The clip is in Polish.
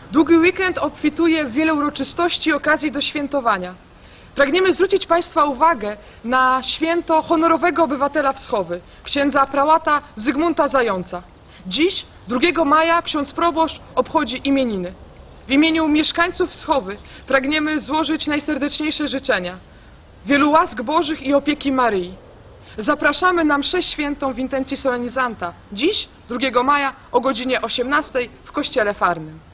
Długi weekend obfituje w wiele uroczystości i okazji do świętowania. Pragniemy zwrócić Państwa uwagę na święto honorowego obywatela Wschowy, księdza prałata Zygmunta Zająca. Dziś, 2 maja, ksiądz proboszcz obchodzi imieniny. W imieniu mieszkańców Wschowy pragniemy złożyć najserdeczniejsze życzenia. Wielu łask Bożych i opieki Maryi. Zapraszamy na mszę świętą w intencji solenizanta. Dziś, 2 maja o godzinie 18 w Kościele Farnym.